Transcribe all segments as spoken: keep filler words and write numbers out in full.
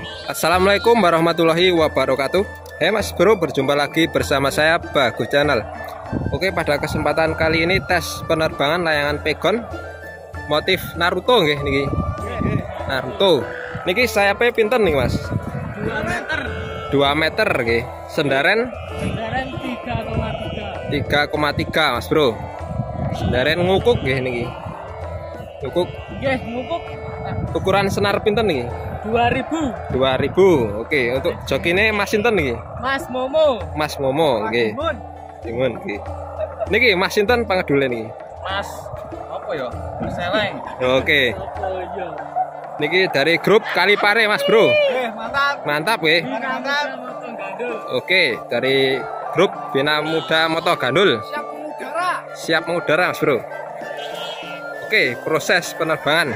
Assalamualaikum warahmatullahi wabarakatuh. Hey Mas Bro, berjumpa lagi bersama saya Bagus Channel. Oke, pada kesempatan kali ini tes penerbangan layangan Pegon motif Naruto nggih niki. Naruto. Niki sayapnya pinten nih Mas? dua meter. dua meter nggih. Sendaren? Sendaren tiga koma tiga. tiga koma tiga Mas Bro. Sendaren ngukuk nggih niki. Ngukuk. Nggih, ngukuk. Ukuran senar pinten niki? dua ribu. dua ribu. Oke, untuk jokine Mas sinten niki? Mas Momo. Mas Momo nggih. Timun nggih. Niki Mas sinten pangedule niki? Mas apa ya? Perseleng. Oke. Apa ya? Niki dari grup Kalipare Mas Bro. Eh, mantap. Mantap nggih. Mantap. Oke, dari grup Bina Muda Moto Gandul. Siap mengudara. Siap mengudara Mas Bro. Oke, proses penerbangan.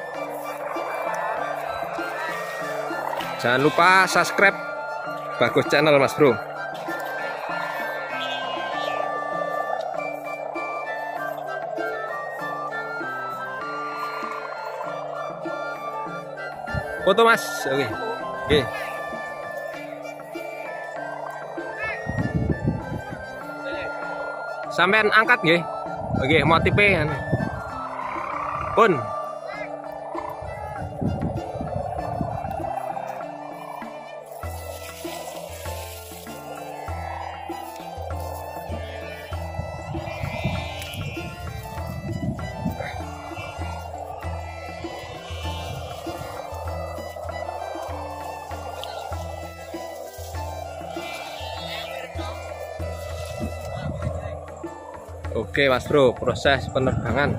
Jangan lupa subscribe Bagus Channel Mas Bro. Foto Mas. Oke. Oke. Sampean angkat nggih. Oke, motifnya pun. Oke Mas Bro, proses penerbangan.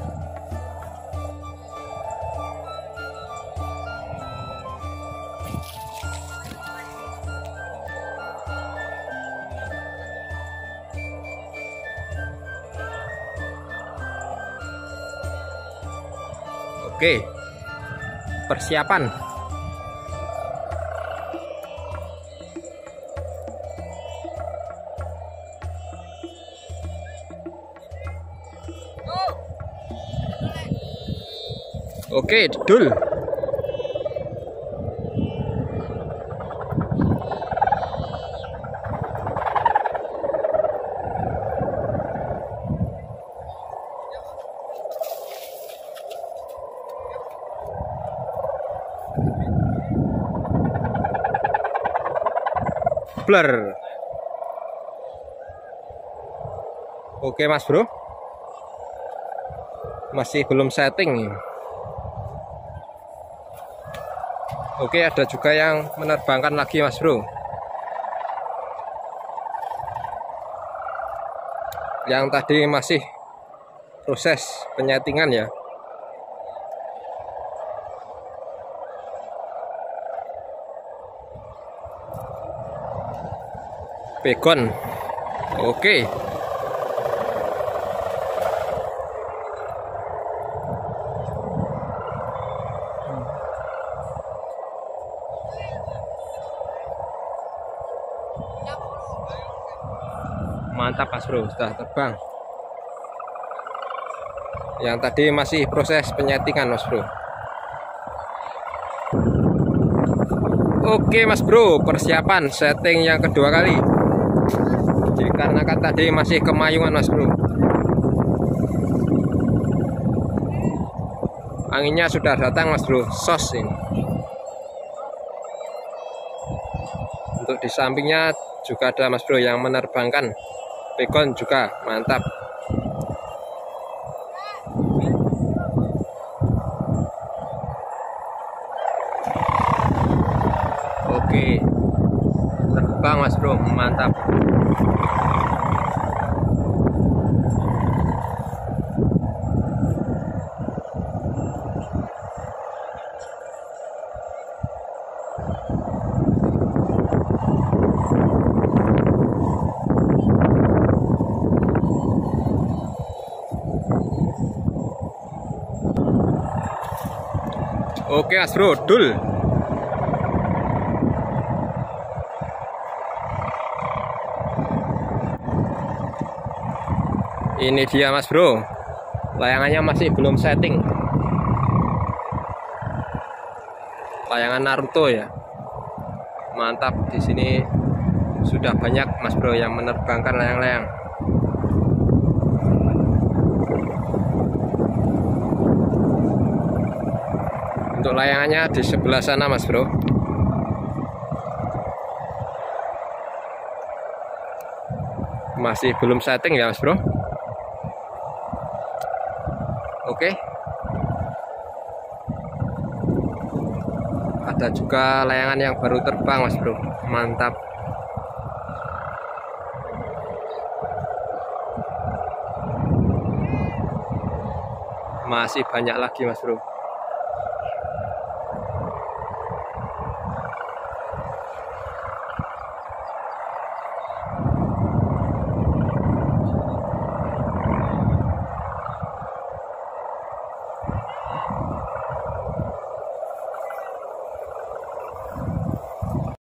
Oke, persiapan. Oke, dul. Blur. Oke Mas Bro, masih belum setting. Oke, ada juga yang menerbangkan lagi Mas Bro. Yang tadi masih proses penyetingan ya. Pegon. Oke. Mantap Mas Bro, sudah terbang. Yang tadi masih proses penyetingan Mas Bro. Oke Mas Bro, persiapan setting yang kedua kali. Jadi karena kan tadi masih kemayungan Mas Bro. Anginnya sudah datang Mas Bro, sos ini. Untuk di sampingnya juga ada Mas Bro yang menerbangkan Pegon juga, mantap. Oke, terbang Mas Bro, mantap. Oke Mas Bro, dul. Ini dia Mas Bro, layangannya masih belum setting. Layangan Naruto ya. Mantap, di sini sudah banyak Mas Bro yang menerbangkan layang-layang. Untuk layangannya di sebelah sana Mas Bro. Masih belum setting ya Mas Bro. Oke. Ada juga layangan yang baru terbang Mas Bro. Mantap. Masih banyak lagi Mas Bro.